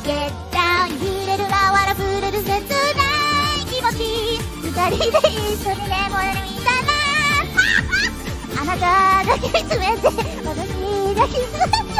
Get down 揺れる側ら触れる切ない気持ち二人で一緒に眠れるみたいなあなただけ見つめて私だけ見つめて